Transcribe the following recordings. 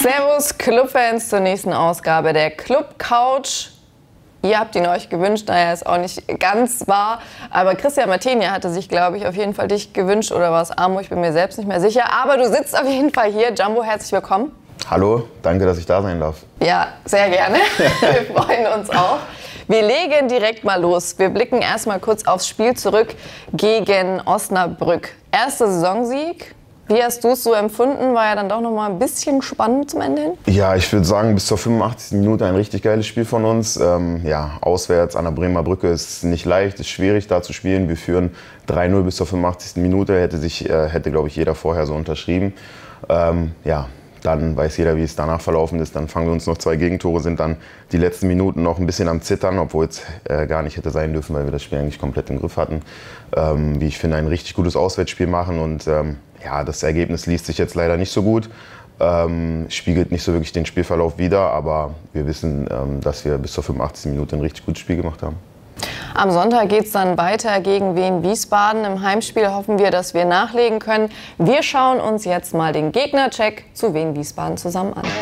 Servus Clubfans zur nächsten Ausgabe der Club Couch. Ihr habt ihn euch gewünscht, naja, ist auch nicht ganz wahr. Aber Christian Martinia hatte sich, glaube ich, auf jeden Fall dich gewünscht. Oder war es Amo? Ich bin mir selbst nicht mehr sicher. Aber du sitzt auf jeden Fall hier. Jumbo, herzlich willkommen. Hallo, danke, dass ich da sein darf. Ja, sehr gerne. Wir freuen uns auch. Wir legen direkt mal los. Wir blicken erst mal kurz aufs Spiel zurück gegen Osnabrück. Erster Saisonsieg. Wie hast du es so empfunden? War ja dann doch noch mal ein bisschen spannend zum Ende hin? Ja, ich würde sagen, bis zur 85. Minute ein richtig geiles Spiel von uns. Auswärts an der Bremer Brücke ist nicht leicht, ist schwierig da zu spielen. Wir führen 3-0 bis zur 85. Minute, hätte glaube ich, jeder vorher so unterschrieben. Dann weiß jeder, wie es danach verlaufen ist. Dann fangen wir uns noch 2 Gegentore, sind dann die letzten Minuten noch ein bisschen am Zittern, obwohl es gar nicht hätte sein dürfen, weil wir das Spiel eigentlich komplett im Griff hatten. Wie ich finde, ein richtig gutes Auswärtsspiel machen und das Ergebnis liest sich jetzt leider nicht so gut. Spiegelt nicht so wirklich den Spielverlauf wider, aber wir wissen, dass wir bis zur 85. Minute ein richtig gutes Spiel gemacht haben. Am Sonntag geht es dann weiter gegen Wien Wiesbaden. Im Heimspiel hoffen wir, dass wir nachlegen können. Wir schauen uns jetzt mal den Gegnercheck zu Wien Wiesbaden zusammen an.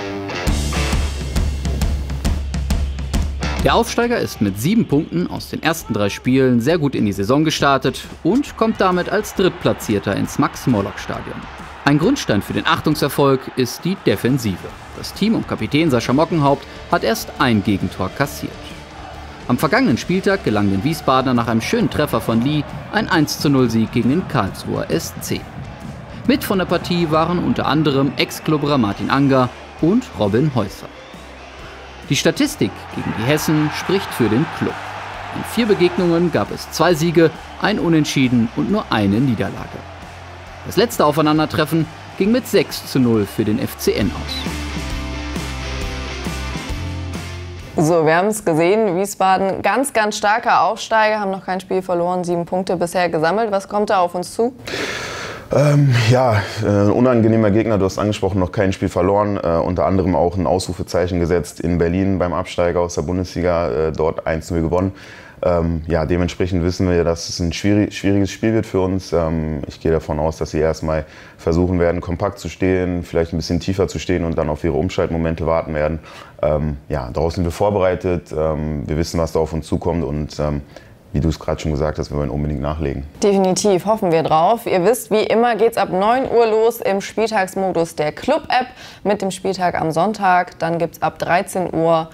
Der Aufsteiger ist mit 7 Punkten aus den ersten 3 Spielen sehr gut in die Saison gestartet und kommt damit als Drittplatzierter ins Max-Morlock-Stadion. Ein Grundstein für den Achtungserfolg ist die Defensive. Das Team um Kapitän Sascha Mockenhaupt hat erst ein Gegentor kassiert. Am vergangenen Spieltag gelang den Wiesbadener nach einem schönen Treffer von Lee ein 1:0-Sieg gegen den Karlsruher SC. Mit von der Partie waren unter anderem Ex-Klubberer Martin Anger und Robin Häuser. Die Statistik gegen die Hessen spricht für den Klub. In 4 Begegnungen gab es 2 Siege, ein Unentschieden und nur eine Niederlage. Das letzte Aufeinandertreffen ging mit 6:0 für den FCN aus. So, wir haben es gesehen, Wiesbaden ganz, ganz starker Aufsteiger, haben noch kein Spiel verloren, 7 Punkte bisher gesammelt. Was kommt da auf uns zu? Ein unangenehmer Gegner, du hast angesprochen, noch kein Spiel verloren, unter anderem auch ein Ausrufezeichen gesetzt in Berlin beim Absteiger aus der Bundesliga, dort 1:0 gewonnen. Dementsprechend wissen wir, dass es ein schwieriges Spiel wird für uns. Ich gehe davon aus, dass sie erstmal versuchen werden, kompakt zu stehen, vielleicht ein bisschen tiefer zu stehen und dann auf ihre Umschaltmomente warten werden. Darauf sind wir vorbereitet, wir wissen, was da auf uns zukommt und wie du es gerade schon gesagt hast, wir wollen unbedingt nachlegen. Definitiv, hoffen wir drauf. Ihr wisst, wie immer geht es ab 9 Uhr los im Spieltagsmodus der Club-App mit dem Spieltag am Sonntag. Dann gibt es ab 13:15 Uhr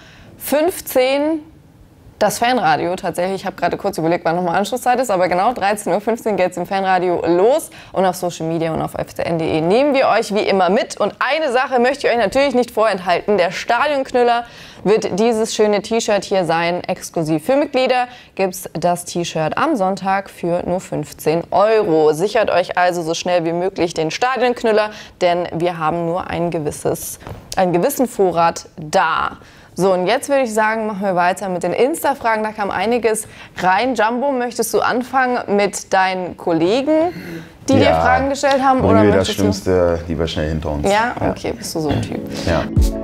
das Fanradio. Tatsächlich, ich habe gerade kurz überlegt, wann nochmal Anschlusszeit ist, aber genau 13:15 Uhr geht es im Fanradio los. Und auf Social Media und auf fcn.de nehmen wir euch wie immer mit. Und eine Sache möchte ich euch natürlich nicht vorenthalten. Der Stadionknüller wird dieses schöne T-Shirt hier sein. Exklusiv für Mitglieder gibt es das T-Shirt am Sonntag für nur 15 €. Sichert euch also so schnell wie möglich den Stadionknüller, denn wir haben nur einen gewissen Vorrat da. So, und jetzt würde ich sagen, machen wir weiter mit den Insta-Fragen. Da kam einiges rein. Jumbo, möchtest du anfangen mit deinen Kollegen, die dir Fragen gestellt haben? Oder wir das Schlimmste lieber schnell hinter uns. Ja? Okay, bist du so ein Typ. Ja.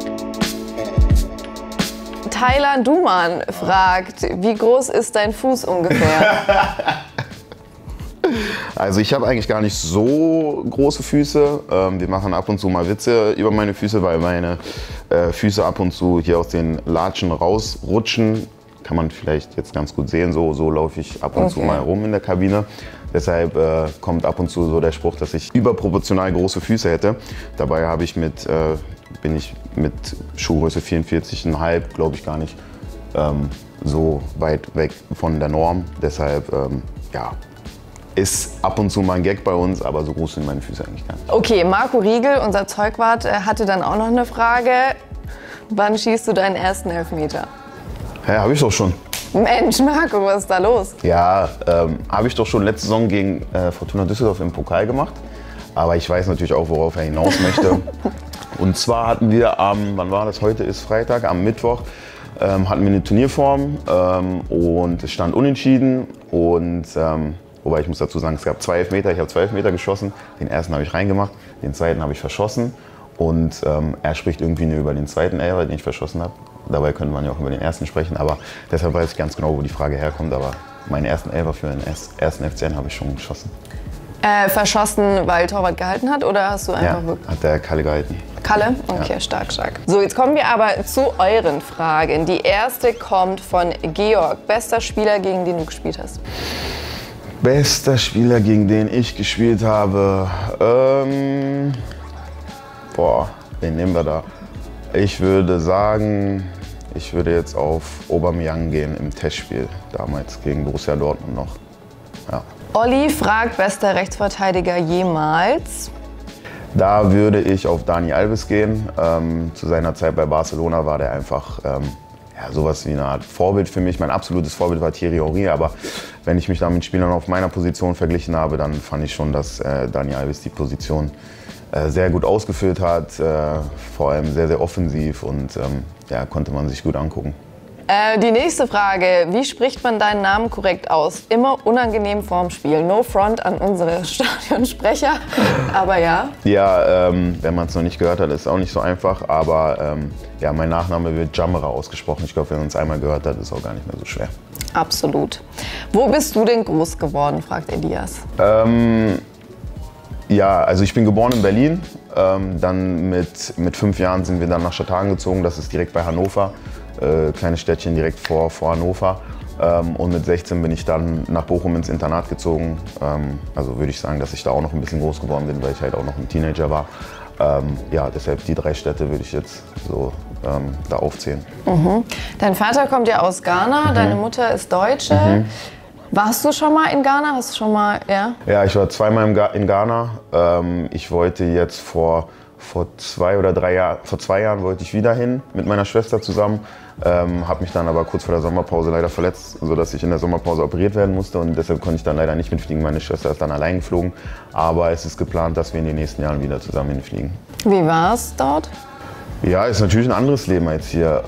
Tyler Duman fragt, wie groß ist dein Fuß ungefähr? Also ich habe eigentlich gar nicht so große Füße. Wir machen ab und zu mal Witze über meine Füße, weil meine Füße ab und zu hier aus den Latschen rausrutschen. Kann man vielleicht jetzt ganz gut sehen, so laufe ich ab und zu mal rum in der Kabine. Deshalb kommt ab und zu so der Spruch, dass ich überproportional große Füße hätte. Dabei bin ich mit Schuhgröße 44,5, glaube ich, gar nicht so weit weg von der Norm. Deshalb, ist ab und zu mal ein Gag bei uns, aber so groß sind meine Füße eigentlich gar nicht. Okay, Marco Riegel, unser Zeugwart, hatte dann auch noch eine Frage. Wann schießt du deinen ersten Elfmeter? Ja, habe ich doch schon. Mensch, Marco, was ist da los? Ja, habe ich doch schon letzte Saison gegen Fortuna Düsseldorf im Pokal gemacht. Aber ich weiß natürlich auch, worauf er hinaus möchte. Und zwar hatten wir wann war das? Heute ist Freitag, am Mittwoch hatten wir eine Turnierform und es stand unentschieden. Und wobei ich muss dazu sagen, es gab 2 Elfmeter, ich habe 2 Elfmeter geschossen. Den ersten habe ich reingemacht, den zweiten habe ich verschossen. Und er spricht irgendwie nur über den zweiten Elfer, den ich verschossen habe. Dabei könnte man ja auch über den ersten sprechen, aber deshalb weiß ich ganz genau, wo die Frage herkommt. Aber meinen ersten Elfer für den ersten FCN habe ich schon geschossen. Verschossen, weil Torwart gehalten hat, oder hast du einfach wirklich... Hat der Kalle gehalten. Kalle? Okay, ja. Stark. So, jetzt kommen wir aber zu euren Fragen. Die erste kommt von Georg. Bester Spieler, gegen den du gespielt hast? Bester Spieler, gegen den ich gespielt habe? Wen nehmen wir da? Ich würde sagen, ich würde jetzt auf Aubameyang gehen im Testspiel, damals gegen Borussia Dortmund noch. Ja. Olli fragt, bester Rechtsverteidiger jemals? Da würde ich auf Dani Alves gehen. Zu seiner Zeit bei Barcelona war der einfach sowas wie eine Art Vorbild für mich. Mein absolutes Vorbild war Thierry Henry, aber wenn ich mich da mit Spielern auf meiner Position verglichen habe, dann fand ich schon, dass Dani Alves die Position sehr gut ausgefüllt hat, vor allem sehr, sehr offensiv und konnte man sich gut angucken. Die nächste Frage, wie spricht man deinen Namen korrekt aus? Immer unangenehm vorm Spiel. No front an unsere Stadionsprecher, aber ja. Ja, wenn man es noch nicht gehört hat, ist es auch nicht so einfach, aber mein Nachname wird Jamra ausgesprochen. Ich glaube, wenn man es einmal gehört hat, ist es auch gar nicht mehr so schwer. Absolut. Wo bist du denn groß geworden, fragt Elias. Also ich bin geboren in Berlin. Dann mit 5 Jahren sind wir dann nach Stadthagen gezogen, das ist direkt bei Hannover. Kleines Städtchen direkt vor Hannover. Und mit 16 bin ich dann nach Bochum ins Internat gezogen. Also würde ich sagen, dass ich da auch noch ein bisschen groß geworden bin, weil ich halt auch noch ein Teenager war. Deshalb die 3 Städte würde ich jetzt so da aufzählen. Mhm. Dein Vater kommt ja aus Ghana, deine Mutter ist Deutsche. Mhm. Warst du schon mal in Ghana? Hast du schon mal, ja? Ja, ich war 2-mal in Ghana. Ich wollte jetzt vor 2 Jahren wollte ich wieder hin mit meiner Schwester zusammen. Habe mich dann aber kurz vor der Sommerpause leider verletzt, sodass ich in der Sommerpause operiert werden musste und deshalb konnte ich dann leider nicht mitfliegen. Meine Schwester ist dann allein geflogen, aber es ist geplant, dass wir in den nächsten Jahren wieder zusammen hinfliegen. Wie war es dort? Ja, ist natürlich ein anderes Leben als hier.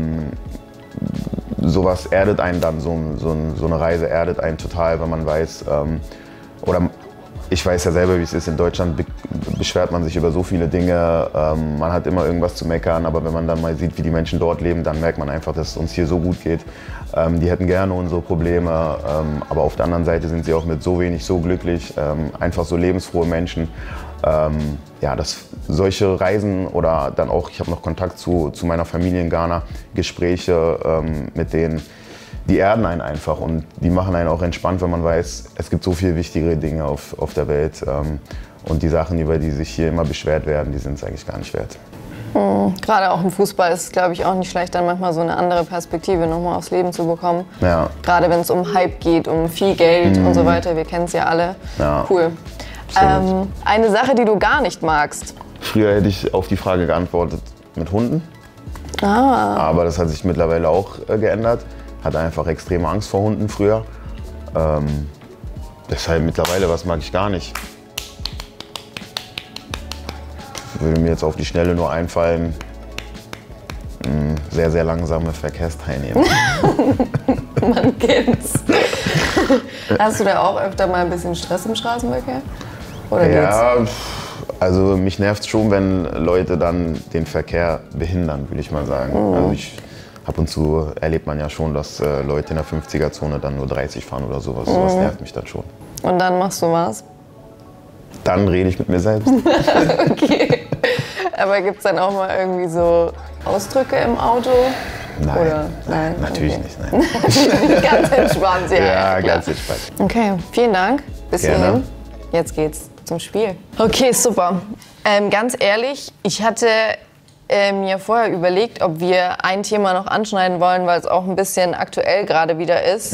Sowas erdet einen dann, so eine Reise erdet einen total, wenn man weiß, ich weiß ja selber, wie es ist, in Deutschland beschwert man sich über so viele Dinge, man hat immer irgendwas zu meckern, aber wenn man dann mal sieht, wie die Menschen dort leben, dann merkt man einfach, dass es uns hier so gut geht. Die hätten gerne unsere Probleme, aber auf der anderen Seite sind sie auch mit so wenig so glücklich, einfach so lebensfrohe Menschen. Dass solche Reisen oder dann auch, ich habe noch Kontakt zu meiner Familie in Ghana, Gespräche mit denen, die erden einen einfach und die machen einen auch entspannt, wenn man weiß, es gibt so viele wichtigere Dinge auf der Welt und die Sachen, über die sich hier immer beschwert werden, die sind es eigentlich gar nicht wert. Gerade auch im Fußball ist es, glaube ich, auch nicht schlecht, dann manchmal so eine andere Perspektive nochmal aufs Leben zu bekommen. Ja. Gerade wenn es um Hype geht, um viel Geld und so weiter, wir kennen es ja alle. Ja. Cool. Eine Sache, die du gar nicht magst? Früher hätte ich auf die Frage geantwortet mit Hunden. Aber das hat sich mittlerweile auch geändert. Hatte einfach extreme Angst vor Hunden früher. Deshalb mittlerweile, was mag ich gar nicht? Würde mir jetzt auf die Schnelle nur einfallen, sehr, sehr langsame Verkehrsteilnehmer. Man kennt's. Hast du da auch öfter mal ein bisschen Stress im Straßenverkehr? Oder geht's? Also mich nervt schon, wenn Leute dann den Verkehr behindern, würde ich mal sagen. Also ab und zu erlebt man ja schon, dass Leute in der 50er-Zone dann nur 30 fahren oder sowas. Sowas nervt mich dann schon. Und dann machst du was? Dann rede ich mit mir selbst. Okay. Aber gibt es dann auch mal irgendwie so Ausdrücke im Auto? Nein. Oder? Nein, natürlich nicht. Nein. Ganz entspannt, ja, ganz entspannt. Okay, vielen Dank. Bis hierhin. Jetzt geht's zum Spiel. Okay, super. Ganz ehrlich, ich hatte mir vorher überlegt, ob wir ein Thema noch anschneiden wollen, weil es auch ein bisschen aktuell gerade wieder ist.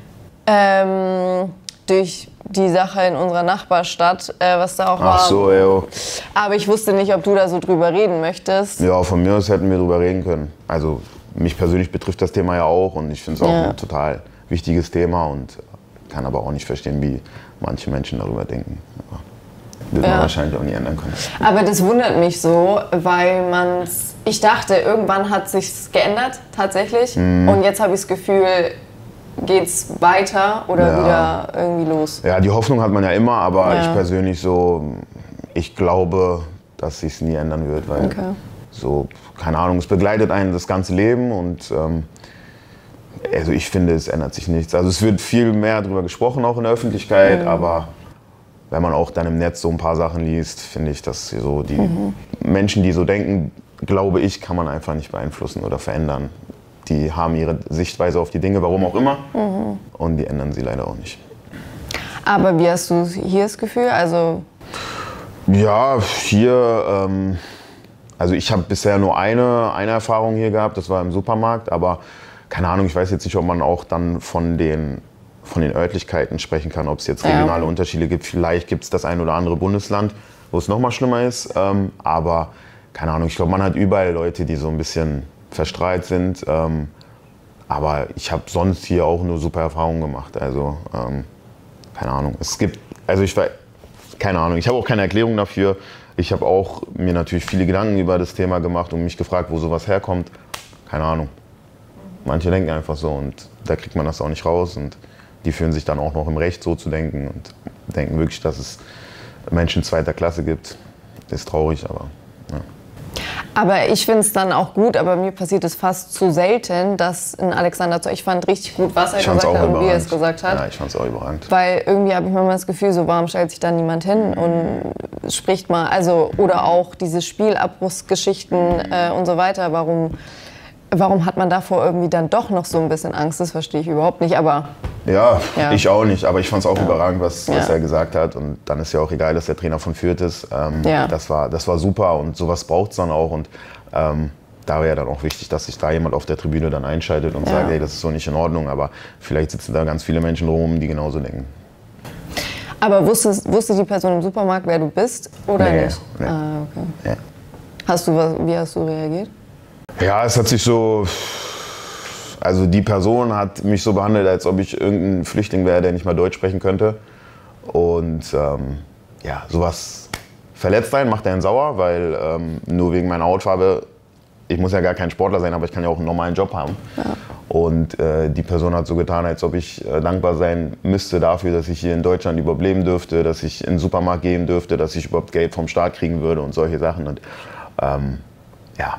Durch die Sache in unserer Nachbarstadt, was da auch war. Ach so, ja. Aber ich wusste nicht, ob du da so drüber reden möchtest. Ja, von mir aus hätten wir drüber reden können. Also mich persönlich betrifft das Thema ja auch und ich finde es auch ein total wichtiges Thema und kann aber auch nicht verstehen, wie manche Menschen darüber denken. Wird man wahrscheinlich auch nie ändern können. Aber das wundert mich so, weil ich dachte, irgendwann hat sich's geändert, tatsächlich. Und jetzt habe ich das Gefühl, geht's weiter oder wieder irgendwie los? Ja, die Hoffnung hat man ja immer, aber ich persönlich ich glaube, dass sich's nie ändern wird, weil keine Ahnung, es begleitet einen das ganze Leben und also ich finde, es ändert sich nichts. Also es wird viel mehr darüber gesprochen, auch in der Öffentlichkeit, aber wenn man auch dann im Netz so ein paar Sachen liest, finde ich, dass so die Menschen, die so denken, glaube ich, kann man einfach nicht beeinflussen oder verändern. Die haben ihre Sichtweise auf die Dinge, warum auch immer, und die ändern sie leider auch nicht. Aber wie hast du hier das Gefühl? Also ja, hier, also ich habe bisher nur eine Erfahrung hier gehabt, das war im Supermarkt, aber keine Ahnung, ich weiß jetzt nicht, ob man auch dann von den Örtlichkeiten sprechen kann, ob es jetzt regionale Unterschiede gibt. Vielleicht gibt es das ein oder andere Bundesland, wo es noch mal schlimmer ist, aber keine Ahnung, ich glaube, man hat überall Leute, die so ein bisschen verstrahlt sind, aber ich habe sonst hier auch nur super Erfahrungen gemacht, also keine Ahnung, keine Ahnung, ich habe auch keine Erklärung dafür. Ich habe auch mir natürlich viele Gedanken über das Thema gemacht und mich gefragt, wo sowas herkommt. Keine Ahnung. Manche denken einfach so und da kriegt man das auch nicht raus und die fühlen sich dann auch noch im Recht, so zu denken und denken wirklich, dass es Menschen zweiter Klasse gibt. Das ist traurig, aber ja. Aber ich finde es dann auch gut, aber mir passiert es fast zu selten, dass ein Alexander, ich fand richtig gut, was er gesagt hat und wie er es gesagt hat. Ja, ich fand es auch überragend. Weil irgendwie habe ich manchmal das Gefühl, so warum stellt sich da niemand hin und spricht mal, also oder auch diese Spielabbruchsgeschichten und so weiter, warum hat man davor irgendwie dann doch noch so ein bisschen Angst, das verstehe ich überhaupt nicht, aber... Ja, ich auch nicht, aber ich fand es auch überragend, was er gesagt hat. Und dann ist ja auch egal, dass der Trainer von Fürth ist. Das war super und sowas braucht es dann auch. Und da wäre ja dann auch wichtig, dass sich da jemand auf der Tribüne dann einschaltet und sagt, hey, das ist so nicht in Ordnung. Aber vielleicht sitzen da ganz viele Menschen rum, die genauso denken. Aber wusste die Person im Supermarkt, wer du bist oder nicht? Nee. Ah, okay. Nee. Wie hast du reagiert? Ja, es hat sich so... Also die Person hat mich so behandelt, als ob ich irgendein Flüchtling wäre, der nicht mal Deutsch sprechen könnte. Und ja, sowas verletzt einen, macht einen sauer, weil nur wegen meiner Hautfarbe, ich muss ja gar kein Sportler sein, aber ich kann ja auch einen normalen Job haben. Ja. Und die Person hat so getan, als ob ich dankbar sein müsste dafür, dass ich hier in Deutschland überhaupt leben dürfte, dass ich in den Supermarkt gehen dürfte, dass ich überhaupt Geld vom Staat kriegen würde und solche Sachen. Und ja,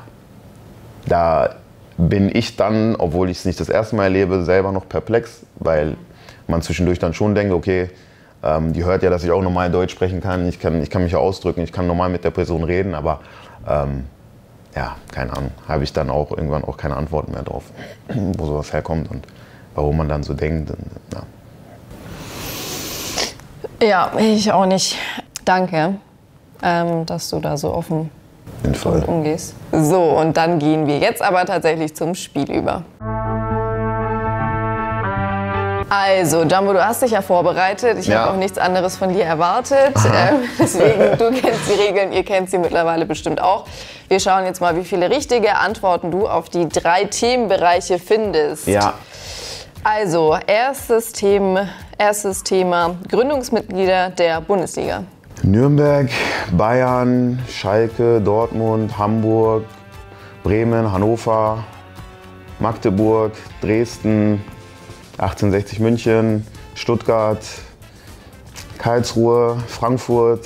da bin ich dann, obwohl ich es nicht das erste Mal erlebe, selber noch perplex, weil man zwischendurch dann schon denkt, okay, die hört ja, dass ich auch normal Deutsch sprechen kann, ich kann mich ja ausdrücken, ich kann normal mit der Person reden, aber ja, keine Ahnung, habe ich dann auch irgendwann auch keine Antworten mehr drauf, wo sowas herkommt und warum man dann so denkt. Und, ja, ich auch nicht. Danke, dass du da so offen umgehst. So, und dann gehen wir jetzt aber tatsächlich zum Spiel über. Also, Jumbo, du hast dich ja vorbereitet. Ich habe auch nichts anderes von dir erwartet. Deswegen, du kennst die Regeln, ihr kennt sie mittlerweile bestimmt auch. Wir schauen jetzt mal, wie viele richtige Antworten du auf die 3 Themenbereiche findest. Ja. Also, erstes Thema, Gründungsmitglieder der Bundesliga. Nürnberg, Bayern, Schalke, Dortmund, Hamburg, Bremen, Hannover, Magdeburg, Dresden, 1860 München, Stuttgart, Karlsruhe, Frankfurt,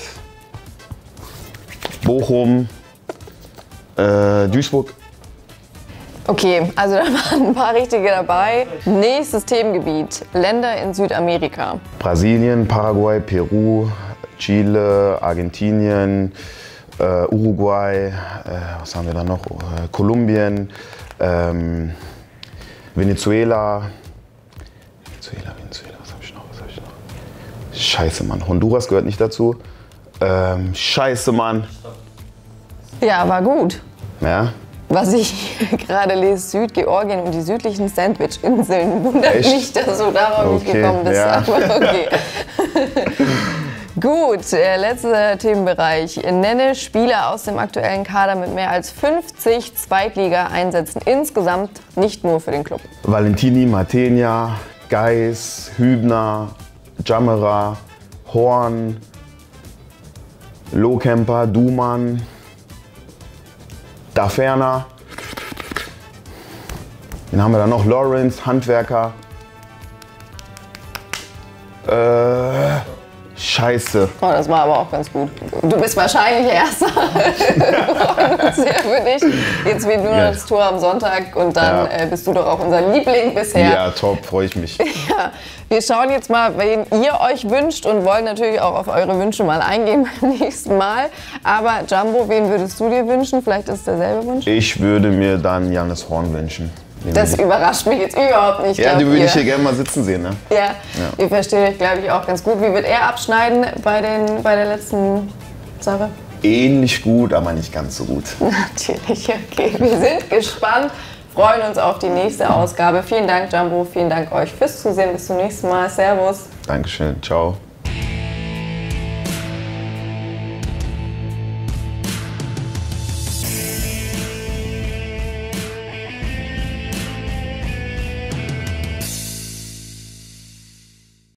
Bochum, Duisburg. Okay, also da waren ein paar richtige dabei. Nächstes Themengebiet, Länder in Südamerika. Brasilien, Paraguay, Peru, Chile, Argentinien, Uruguay, was haben wir da noch? Kolumbien, Venezuela, was habe ich noch? Scheiße, Mann, Honduras gehört nicht dazu. Scheiße, Mann. Ja, war gut. Ja? Was ich gerade lese, Südgeorgien und die südlichen Sandwich-Inseln. Wundert mich, dass du darauf nicht gekommen bist. Ja. Aber okay. Gut, letzter Themenbereich. Nenne Spieler aus dem aktuellen Kader mit mehr als 50 Zweitliga-Einsätzen insgesamt, nicht nur für den Club. Valentini, Matenia, Geis, Hübner, Jammerer, Horn, Lohkemper, Dumann, Daferner. Wen haben wir da noch? Lawrence, Handwerker. Scheiße. Oh, das war aber auch ganz gut. Du bist wahrscheinlich Erster. Wir freuen uns sehr für dich. Jetzt wird nur noch das Tor am Sonntag und dann bist du doch auch unser Liebling bisher. Ja, top, freue ich mich. Ja, wir schauen jetzt mal, wen ihr euch wünscht und wollen natürlich auch auf eure Wünsche mal eingehen beim nächsten Mal. Aber Jumbo, wen würdest du dir wünschen? Vielleicht ist es derselbe Wunsch? Ich würde mir dann Jannis Horn wünschen. Das überrascht mich jetzt überhaupt nicht. Ja, die würde ich hier gerne mal sitzen sehen. Ne? Ja, ihr versteht euch, glaube ich, auch ganz gut. Wie wird er abschneiden bei der letzten Sache? Ähnlich gut, aber nicht ganz so gut. Natürlich, okay. Wir sind gespannt, freuen uns auf die nächste Ausgabe. Vielen Dank, Jumbo, vielen Dank euch fürs Zusehen. Bis zum nächsten Mal. Servus. Dankeschön, ciao.